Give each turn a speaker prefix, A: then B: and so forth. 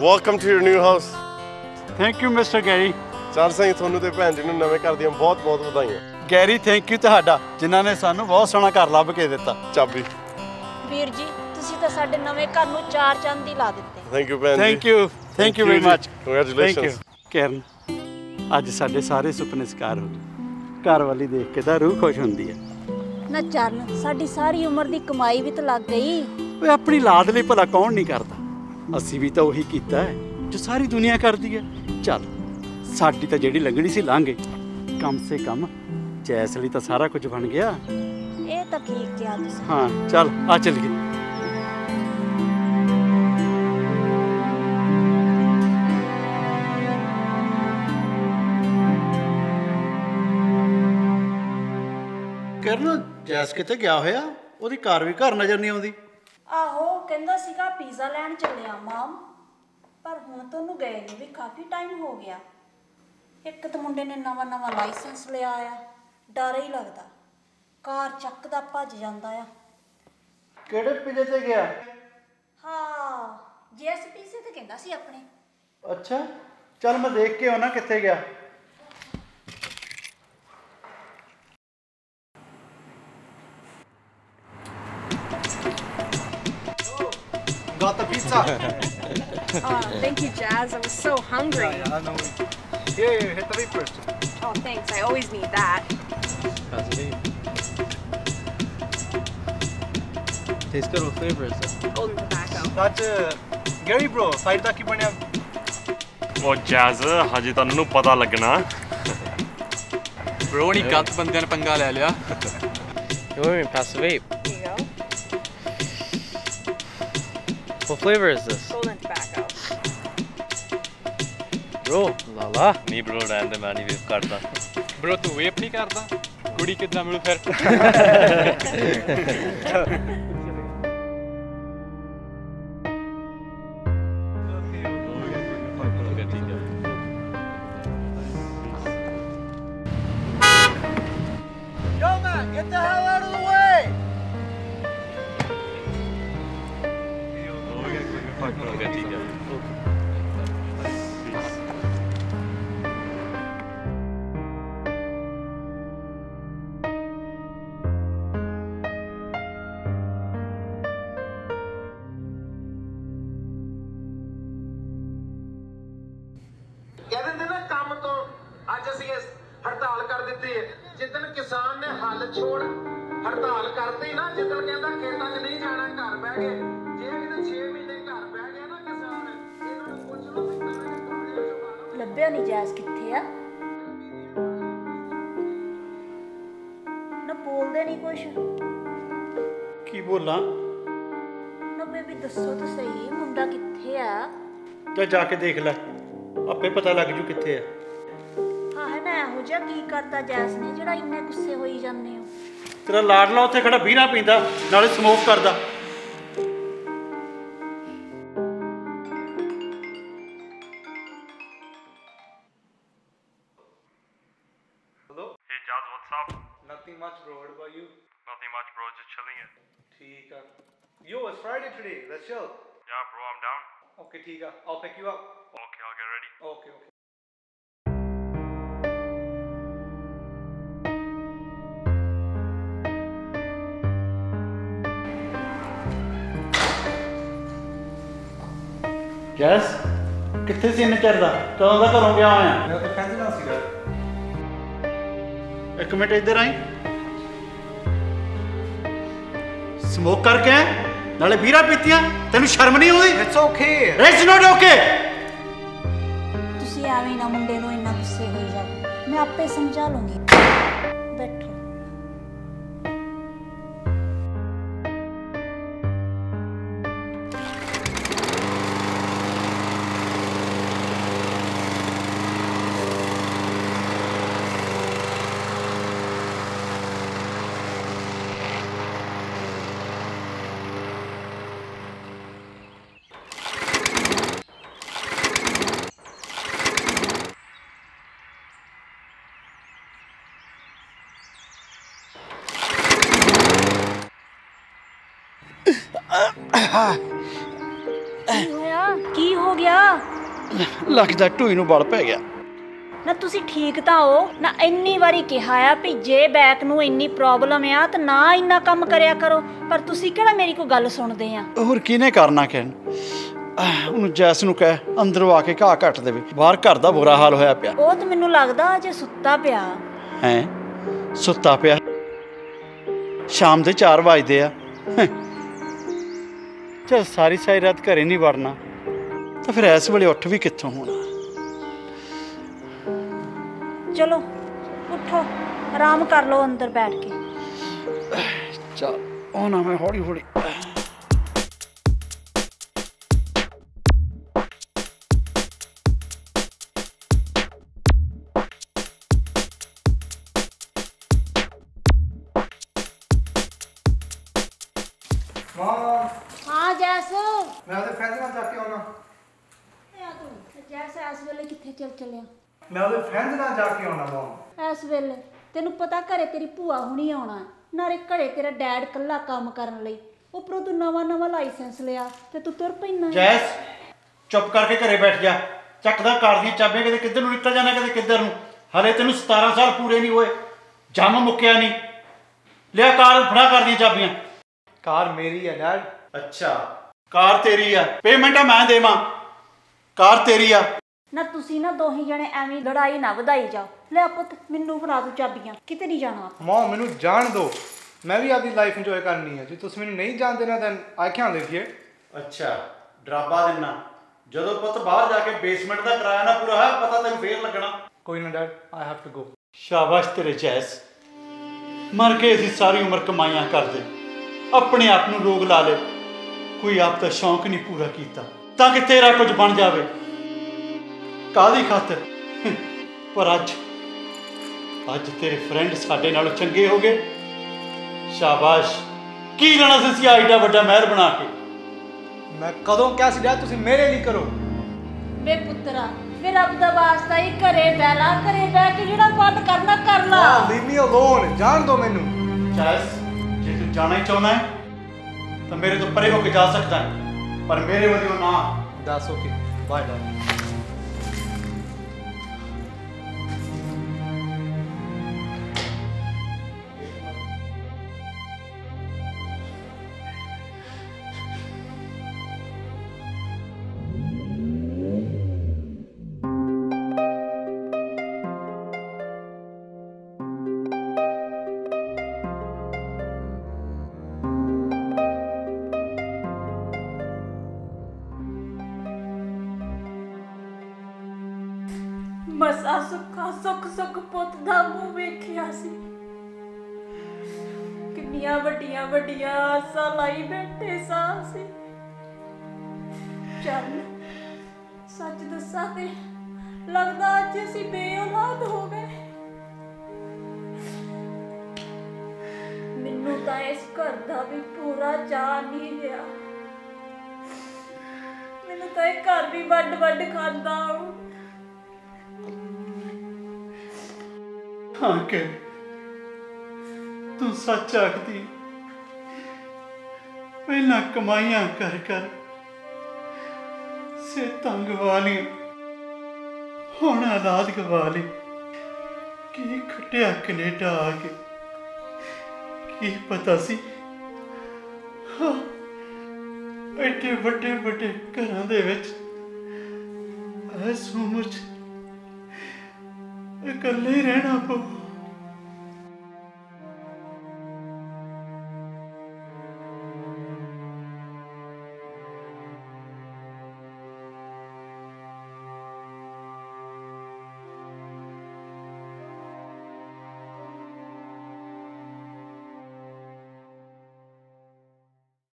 A: Welcome to your new house.
B: Thank you mister Gary.
A: Charan Singh, ਤੁਹਾਨੂੰ ਤੇ ਭੈਣ ਜੀ ਨੂੰ ਨਵੇਂ ਘਰ ਦੀਆਂ ਬਹੁਤ ਬਹੁਤ ਵਧਾਈਆਂ।
B: ਗੈਰੀ ਥੈਂਕ ਯੂ ਤੁਹਾਡਾ, ਜਿਨ੍ਹਾਂ ਨੇ ਸਾਨੂੰ ਬਹੁਤ ਸੋਹਣਾ ਘਰ ਲੱਭ ਕੇ ਦਿੱਤਾ।
A: ਚਾਬੀ
C: ਵੀਰ ਜੀ, ਤੁਸੀਂ ਤਾਂ ਸਾਡੇ ਨਵੇਂ ਘਰ ਨੂੰ 4 ਚੰਦ ਹੀ ਲਾ ਦਿੱਤੇ।
A: ਥੈਂਕ ਯੂ ਭੈਣ ਜੀ।
B: Thank you very much.
A: Congratulations.
B: Karen, ਅੱਜ ਸਾਡੇ ਸਾਰੇ ਸੁਪਨੇ ਸਾਕਾਰ ਹੋ ਗਏ। ਘਰ ਵਾਲੀ ਦੇਖ ਕੇ ਤਾਂ ਰੂਹ ਖੁਸ਼ ਹੁੰਦੀ ਹੈ।
C: ਨਾ ਚਰਨ, ਸਾਡੀ ਸਾਰੀ ਉਮਰ ਦੀ ਕਮਾਈ ਵੀ ਤਾਂ ਲੱਗ ਗਈ।
B: ਓਏ ਆਪਣੀ ਲਾਡ ਲਈ ਭਲਾ ਕੌਣ ਨਹੀਂ ਕਰਦਾ? ਅਸੀਂ ਵੀ ਤਾਂ ਉਹੀ ਕੀਤਾ ਹੈ ਜੋ ਸਾਰੀ ਦੁਨੀਆ ਕਰਦੀ ਹੈ। ਚੱਲ, ਸਾਡੀ ਤਾਂ ਜਿਹੜੀ ਲੰਘਣੀ ਸੀ ਲੰਘ ਗਈ, ਕਮ ਸੇ ਕਮ ਜੈਸ ਲਈ ਤਾਂ ਸਾਰਾ ਕੁਝ ਬਣ ਗਿਆ।
C: ਇਹ ਤਾਂ ਠੀਕ ਕਿਹਾ ਤੁਸੀਂ।
B: ਹਾਂ ਚੱਲ ਆ ਚੱਲੀਏ। ਕਰਨ, ਜੈਸ ਕਿਤੇ ਗਿਆ ਹੋਇਆ? ਉਹਦੀ ਕਾਰ ਵੀ ਘਰ ਨਜ਼ਰ ਨਹੀਂ ਆਉਂਦੀ।
C: ਆਹੋ, ਕਹਿੰਦਾ ਸੀਗਾ ਪੀਜ਼ਾ ਲੈਣ ਚੱਲਿਆ ਮਾਮ, ਪਰ ਹੁਣ ਤਾਂ ਉਹਨੂੰ ਗਏ ਨੂੰ ਵੀ ਕਾਫੀ ਟਾਈਮ ਹੋ ਗਿਆ। ਇੱਕ ਤਾਂ ਮੁੰਡੇ ਨੇ ਨਵਾਂ ਲਾਇਸੈਂਸ ਲਿਆ ਆ, ਡਰ ਹੀ ਲੱਗਦਾ ਕਾਰ ਚੱਕਦਾ ਭੱਜ ਜਾਂਦਾ ਆ।
B: ਕਿਹੜੇ ਪੀਜ਼ੇ ਤੇ ਗਿਆ?
C: ਹਾਂ, ਜੈਸ ਪੀਜ਼ੇ ਤੇ ਕਹਿੰਦਾ ਸੀ ਆਪਣੇ।
B: ਅੱਛਾ, ਚੱਲ ਮੈਂ ਦੇਖ ਕੇ ਆਉਣਾ ਕਿੱਥੇ ਗਿਆ।
D: Got the pizza.
E: Thank you, Jazz. I was so hungry.
D: Yeah, I know. Here, hit the vape first.
E: Oh, thanks. I always need that.
D: How's it vape? Tastes good. What flavor is it?
E: Golden tobacco.
D: That's Gary bro. Fight da ki baniya?
A: ਉਹ Jazz, ਹਜੇ ਤਾਂ ਉਹਨੂੰ ਪਤਾ ਲੱਗਣਾ।
F: Bro, ਨਹੀਂ ਗਲਤ ਬੰਦਿਆਂ ਨੇ ਪੰਗਾ ਲੈ ਲਿਆ।
G: You want me to pass the vape?
E: Here you go.
G: What flavor is this?
E: Golden tobacco.
G: Bro, la la.
A: ਨਹੀਂ ਬ్రో, ਰਹਿਣ ਦੇ, ਮੈਂ ਨਹੀਂ ਵੇਪ ਕਰਦਾ।
F: Bro, ਤੂੰ ਵੇਪ ਨਹੀਂ ਕਰਦਾ? ਕੁੜੀ ਕਿੱਦਾਂ ਮਿਲੂ ਫਿਰ?
D: Yo man, get the hell out of the way.
A: ਹੋ ਗਿਆ, ਠੀਕ ਹੈ।
H: कह देंगे ना काम तो अज असी हड़ताल कर दी है। जिदन किसान ने हल छोड़ हड़ताल करती ना, जिदन कहता खेतों च नहीं जाना, घर बह गए। जे किते 6 महीने घर बह गया ना किसान, इन्हां नूं पुछ लो भी कपड़े चों पा लो।
C: ਲੱਭਿਆ ਨਹੀਂ ਜੈਸ ਕਿੱਥੇ ਆ? ਨਾ ਬੋਲਦੇ ਨਹੀਂ ਕੁਛ।
B: ਕੀ ਬੋਲਾਂ?
C: ਨਾ ਬੇਬੀ ਦੱਸੋ ਤਾਂ ਸਹੀ, ਮੁੰਡਾ ਕਿੱਥੇ ਆ?
B: ਜਾ ਜਾ ਕੇ ਦੇਖ ਲੈ, ਆਪੇ ਪਤਾ ਲੱਗ ਜੂ ਕਿੱਥੇ ਆ।
C: ਹਾਂ ਹੈ ਨਾ, ਇਹੋ ਜਿਹਾ ਕੀ ਕਰਤਾ ਜੈਸ ਨੇ ਜਿਹੜਾ ਇੰਨੇ ਗੁੱਸੇ ਹੋਈ ਜਾਂਦੇ ਹੋ?
B: ਤੇਰਾ ਲਾਡਲਾ ਉੱਥੇ ਖੜਾ ਬੀਰਾ ਪੀਂਦਾ, ਨਾਲੇ ਸਮੋਕ ਕਰਦਾ।
D: Hello?
A: Hey Jazz, what's up?
D: Nothing much bro. What about you?
A: Nothing much bro, just chilling it.
D: ठीक है. Yo, it's Friday today. Let's chill.
A: Yeah bro, I'm down.
D: Okay, ठीक है. I'll pick you up.
A: Okay, I'll get ready.
D: Okay, okay.
B: ਜੈਸ, ਕਿੱਥੇ ਸੀ ਇੰਨੇ ਚਿਰ ਦਾ? ਕਦੋਂ ਦਾ ਘਰੋਂ ਗਿਆ ਹੋਇਆ?
D: मैं तो कहते ना सीगा।
B: ਇੱਕ ਮਿੰਟ ਇੱਧਰ ਆਈ। ਸਮੋਕ ਕਰਕੇ ਆਇਆ, ਨਾਲੇ ਬੀਰਾ ਪੀਤੀਆਂ, ਤੈਨੂੰ ਸ਼ਰਮ ਨਹੀਂ ਆਉਂਦੀ?
D: It's okay.
B: It's not okay.
C: ਤੁਸੀਂ ਐਵੇਂ ਨਾ ਮੁੰਡੇ ਨੂੰ ਇੰਨਾ ਗੁੱਸੇ ਹੋਈ ਜਾਓ, ਮੈਂ ਆਪੇ ਸਮਝਾ ਲੂੰਗੀ। ਬੈਠੋ। ਕੀ ਹੋਇਆ? ਕੀ ਹੋ ਗਿਆ?
B: ਲੱਗਦਾ ਢੂਈ ਨੂੰ ਬਲ ਪੈ ਗਿਆ।
C: ਨਾ ਤੁਸੀਂ ਠੀਕ ਤਾਂ ਹੋ ਨਾ? ਇੰਨੀ ਵਾਰੀ ਕਿਹਾ ਆ ਵੀ ਜੇ ਬੈਕ ਨੂੰ ਇੰਨੀ ਪ੍ਰੋਬਲਮ ਆ ਤਾਂ ਨਾ ਇੰਨਾ ਕੰਮ ਕਰਿਆ ਕਰੋ, ਪਰ ਤੁਸੀਂ ਕਿਹੜਾ ਮੇਰੀ ਕੋਈ ਗੱਲ ਸੁਣਦੇ ਆ?
B: ਹੋਰ ਕਿਹਨੇ ਕਰਨਾ ਕਹਿਣ? ਉਹਨੂੰ ਜੈਸ ਨੂੰ ਕਹਿ ਅੰਦਰੋਂ ਆ ਕੇ ਘਾਹ ਕੱਟ ਦੇਵੇ, ਬਾਹਰ ਘਰ ਦਾ ਬੁਰਾ ਹਾਲ ਹੋਇਆ ਪਿਆ।
C: ਉਹ ਤਾਂ ਮੈਨੂੰ ਲੱਗਦਾ ਅਜੇ ਸੁੱਤਾ ਪਿਆ।
B: ਹੈਂ? ਸੁੱਤਾ ਪਿਆ? ਸ਼ਾਮ ਦੇ 4 ਵਜਦੇ ਆ। ਚੱਲ ਸਾਰੀ ਰਾਤ ਘਰੇ ਨਹੀਂ ਵੜਨਾ ਤਾਂ ਫਿਰ ਇਸ ਵੇਲੇ ਉੱਠ ਵੀ ਕਿੱਥੋਂ ਹੋਣਾ।
C: ਚਲੋ ਉੱਠੋ, ਆਰਾਮ ਕਰ ਲਓ ਅੰਦਰ ਬੈਠ ਕੇ।
B: ਚੱਲ ਆਉਣਾ ਮੈਂ ਹੌਲੀ ਹੌਲੀ।
D: Mom,
C: ਹਾਂ ਜੈਸ,
D: ਮੈਂ ਉਹਦੇ ਫਰੈਂਡ ਨਾਲ ਜਾ ਕੇ ਆਉਣਾ।
C: ਜੈਸ ਇਸ ਵੇਲੇ ਕਿੱਥੇ ਚੱਲਿਆ?
D: ਮੈਂ ਉਹਦੇ ਫਰੈਂਡ ਨਾਲ ਜਾ ਕੇ ਆਉਣਾ ਮਮ।
C: ਇਸ ਵੇਲੇ ਤੈਨੂੰ ਪਤਾ ਘਰੇ ਤੇਰੀ ਭੂਆ ਹੁਣੀ ਆਉਣਾ, ਨਾਲੇ ਘਰੇ ਤੇਰਾ ਡੈਡ ਇਕੱਲਾ ਕੰਮ ਕਰਨ ਲਈ, ਉੱਪਰੋਂ ਤੂੰ ਨਵਾਂ ਲਾਇਸੈਂਸ ਲਿਆ ਤੇ ਤੂੰ ਤੁਰ ਪੈਣਾ।
B: ਜੈਸ ਚੁੱਪ ਕਰਕੇ ਘਰੇ ਬੈਠ ਜਾ। ਚੱਕਦਾ ਕਾਰ ਦੀਆਂ ਚਾਬੀਆਂ, ਕਦੇ ਕਿੱਧਰ ਨੂੰ ਨਿਕਲ ਜਾਣਾ ਕਦੇ ਕਿੱਧਰ ਨੂੰ। ਹਲੇ ਤੈਨੂੰ 17 ਸਾਲ ਪੂਰੇ ਨਹੀਂ ਹੋਏ, ਜੰਮ ਮੁੱਕਿਆ ਨਹੀਂ। ਲਿਆ ਕਾਰ ਫੜਾ, ਕਾਰ ਦੀਆਂ ਚਾਬੀਆਂ।
D: ਕਾਰ ਮੇਰੀ ਹੈ ਡੈਡ।
B: ਅੱਛਾ ਕਾਰ ਤੇਰੀ ਆ, ਪੇਮੈਂਟ ਆ ਮੈਂ ਦੇਵਾਂ। ਕਾਰ ਤੇਰੀ ਆ
C: ਨਾ। ਤੁਸੀਂ ਨਾ ਦੋਹੀ ਜਣੇ ਐਵੇਂ ਲੜਾਈ ਨਾ ਵਧਾਈ ਜਾਓ। ਲੈ ਪੁੱਤ ਮੈਨੂੰ ਫੜਾ ਦੂ ਚਾਬੀਆਂ, ਕਿਤੇ ਨਹੀਂ ਜਾਣਾ।
D: ਮਮ ਮੈਨੂੰ ਜਾਣ ਦਿਓ, ਮੈਂ ਵੀ ਆਪਦੀ ਲਾਈਫ ਇੰਜੋਏ ਕਰਨੀ ਹੈ। ਜੇ ਤੁਸੀਂ ਮੈਨੂੰ ਨਹੀਂ ਜਾਣ ਦੇਣਾ then I can't live here.
B: ਅੱਛਾ ਡਰਾਬਾ ਦਿੰਨਾ। ਜਦੋਂ ਪੁੱਤ ਬਾਹਰ ਜਾ ਕੇ ਬੇਸਮੈਂਟ ਦਾ ਕਿਰਾਇਆ ਨਾ ਪੂਰਾ ਹੋਇਆ, ਪਤਾ ਤੈਨੂੰ ਫੇਰ ਲੱਗਣਾ।
D: ਕੋਈ ਨਾ dad, I have to go.
B: ਸ਼ਾਬਾਸ਼ ਤੇਰੇ ਜੈਸ, ਮਰ ਕੇ ਅਸੀਂ ਸਾਰੀ ਉਮਰ ਕਮਾਈਆਂ ਕਰਦੇ, ਆਪਣੇ ਆਪ ਨੂੰ ਰੋਗ ਲਾ ਲਏ, ਕੋਈ ਆਪ ਦਾ ਸ਼ੌਂਕ ਨਹੀਂ ਪੂਰਾ ਕੀਤਾ ਤਾਂ ਕਿ ਤੇਰਾ ਕੁਝ ਬਣ ਜਾਵੇ। ਕਾਹਦੀ ਖਾਤਰ? ਪਰ ਅੱਜ ਤੇਰੇ ਫਰੈਂਡ ਸਾਡੇ ਨਾਲੋਂ ਚੰਗੇ ਹੋ ਗਏ। ਸ਼ਾਬਾਸ਼। ਕੀ ਲੈਣਾ ਸੀ ਆਈਡਾ ਵੱਡਾ ਮਹਿਲ ਬਣਾ ਕੇ?
D: ਮੈਂ ਕਦੋਂ ਕਿਹਾ ਸੀ ਡੈਡ ਤੁਸੀਂ ਮੇਰੇ ਲਈ ਕਰੋ?
C: ਵੇ ਪੁੱਤਰਾ, ਵੇ ਰੱਬ ਦਾ ਵਾਸਤਾ ਹੀ ਘਰੇ ਬਹਿ ਲਾ, ਘਰੇ ਬਹਿ ਕੇ ਜਿਹੜਾ ਕੰਮ ਕਰਨਾ ਕਰ ਲਾ।
D: ਲੀਵ ਮੀ ਅਲੋਨ, ਜਾਣ ਦਿਓ ਮੈਨੂੰ।
B: ਜੈਸ ਜੇ ਤੂੰ ਜਾਣਾ ਹੀ ਚਾਹੁੰਦਾ ਹੈ ਤਾਂ ਮੇਰੇ ਤੋਂ ਪਰੇ ਹੋ ਕੇ ਜਾ ਸਕਦਾ ਹੈ, ਪਰ ਮੇਰੇ ਵੱਲੋਂ ਨਾ।
D: That's okay, bye dad.
C: ਮਸਾ ਸੁੱਖ ਪੁੱਤ ਦਾ ਮੂੰਹ ਵੇਖਿਆ ਸੀ। ਕਿੰਨੀਆਂ ਵੱਡੀਆਂ ਆਸਾਂ ਲਾਈ ਬੈਠੇ ਸਾਂ ਅਸੀਂ। ਚੱਲ ਸੱਚ ਦੱਸਾਂ ਤੇ ਲੱਗਦਾ ਅੱਜ ਅਸੀਂ ਬੇਔਲਾਦ ਹੋ ਗਏ। ਮੈਨੂੰ ਤਾਂ ਇਸ ਘਰ ਦਾ ਵੀ ਪੂਰਾ ਚਾਅ ਨਹੀਂ ਰਿਹਾ। ਮੈਨੂੰ ਤਾਂ ਇਹ ਘਰ ਵੀ ਵੱਡ ਖਾਂਦਾ ਆਊ।
B: ਹਾਂ ਕਿ ਤੂੰ ਸੱਚ ਆਖਦੀ। ਪਹਿਲਾਂ ਕਮਾਈਆਂ ਕਰ ਸਿਹਤਾਂ ਗਵਾ ਲਈਆਂ, ਹੁਣ ਔਲਾਦ ਗਵਾ ਲਈ। ਕੀ ਖੱਟਿਆ ਕੈਨੇਡਾ ਆ ਕੇ, ਕੀ ਪਤਾ ਸੀ ਹਾਂ ਐਡੇ ਵੱਡੇ ਘਰਾਂ ਦੇ ਵਿੱਚ ਇਸ ਉਮਰ 'ਚ ਇਕੱਲੇ ਹੀ ਰਹਿਣਾ ਪਊ।